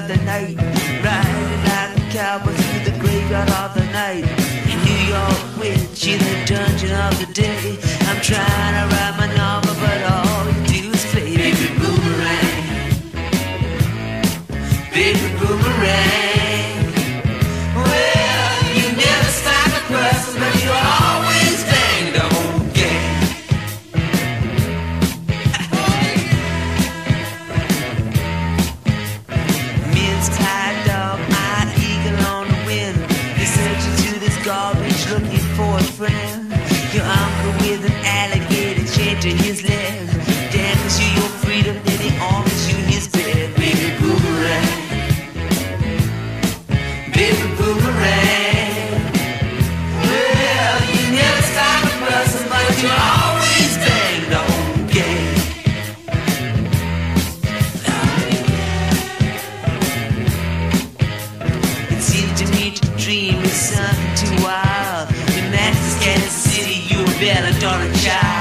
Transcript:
of the night, riding like a cowboy through the graveyard of the night. In New York witch in the dungeon of the day. I'm trying to write my novel, but all you do is play. Baby boomerang, baby boomerang. Well, you never stop a person, but you always bang the whole game. Mince, tied dog, eye eagle on the wind. You're searching through this garbage looking for a friend. Your uncle with an alligator chained to his leg. Dangles you your freedom, then he offers you his bed. Baby boomerang, baby boomerang. Well, you never stop a person, but you always bang the whole game. It seems to me to dream is something too wild. Your master's Kansas City, you a better daughter child.